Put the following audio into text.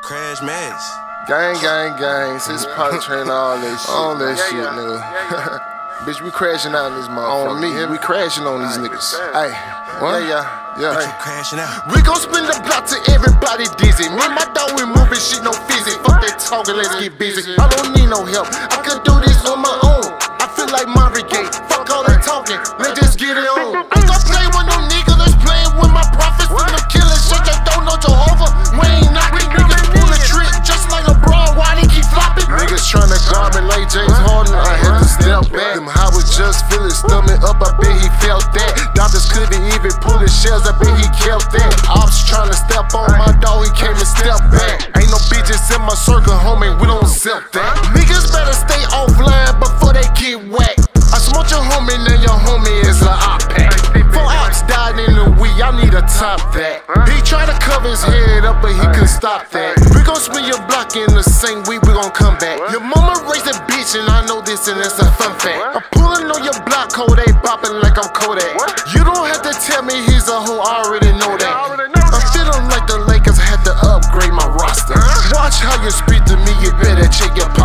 Crash Max. Gang, gang, gang. Since pot train all that shit, nigga. Bitch, we crashing out in this motherfucker. On me, we crashing on these niggas. Hey, what? Yeah. Bitch, you crashing out. We gon' spin the block till everybody dizzy. Me and my dog, we moving shit, no fizzy. Fuck that talking, let's get busy. I don't need no help, I could do this on my own. I feel like Marvin Gaye. Fuck all that talking, let's just get it on. I ain't gon' play with no niggas that's playing with my profits. When I'm killing shit, they don't know Jehovah. We ain't knocking, niggas pull a trick just like LeBron. Why they keep flopping? Niggas tryna guard me like James Harden. I had to step back. Them I was just feeling stomach up, I bet he felt that. Doctors couldn't even pull his shells, I bet he kept that. Ops tryna step on my dog, he came and stepped back. Ain't no bitches in my circle, homie, we don't sell that. Niggas better stay offline before they get whacked. I smoke your homie, now your homie is a op pack. 4 ops died in the week, I need to top that. He tried to cover his head up, but he couldn't stop that. We gon' spin your block in the same week, we gon' come back. Your mama raised a bitch, and I know this, and it's a fun fact. I'm pulling on your block code, they bopping like I'm Kodak. You don't have to tell me he's a hoe, I already know that. I'm feeling like the Lakers had to upgrade my roster. Watch how you speak to me, you better check your